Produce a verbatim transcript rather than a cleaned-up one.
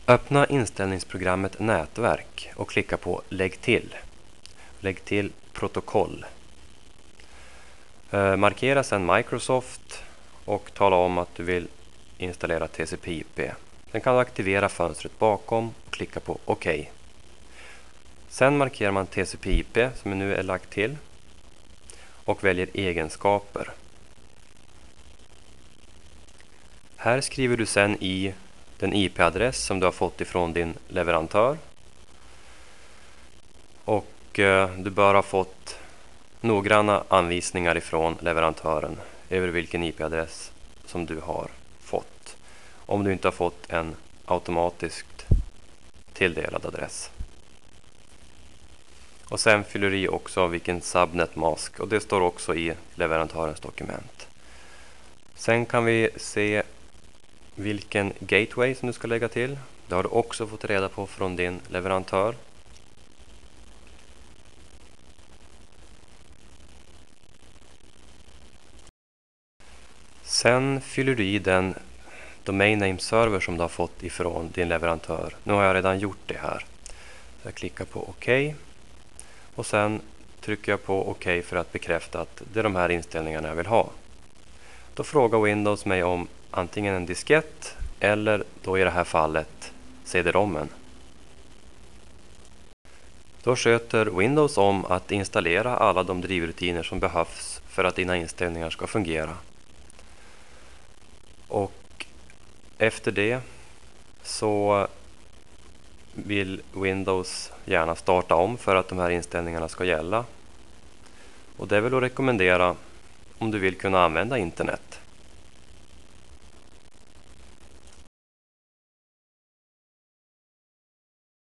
Öppna inställningsprogrammet Nätverk och klicka på Lägg till. Lägg till protokoll. Eh, markera sedan Microsoft och tala om att du vill installera T C P I P. Sen kan du aktivera fönstret bakom och klicka på OK. Sen markerar man T C P I P som nu är lagt till och väljer egenskaper. Här skriver du sedan i den I P-adress som du har fått ifrån din leverantör. Och eh, du bör ha fått noggranna anvisningar ifrån leverantören över vilken I P-adress som du har fått. Om du inte har fått en automatiskt tilldelad adress. Och sen fyller du i också vilken subnet mask, och det står också i leverantörens dokument. Sen kan vi se vilken gateway som du ska lägga till. Det har du också fått reda på från din leverantör. Sen fyller du i den domain name server som du har fått ifrån din leverantör. Nu har jag redan gjort det här. Så jag klickar på OK. Och sen trycker jag på OK för att bekräfta att det är de här inställningarna jag vill ha. Då frågar Windows mig om antingen en diskett eller då i det här fallet C D-rommen. Då sköter Windows om att installera alla de drivrutiner som behövs för att dina inställningar ska fungera. Och efter det så vill Windows gärna starta om för att de här inställningarna ska gälla. Och det vill jag rekommendera om du vill kunna använda internet.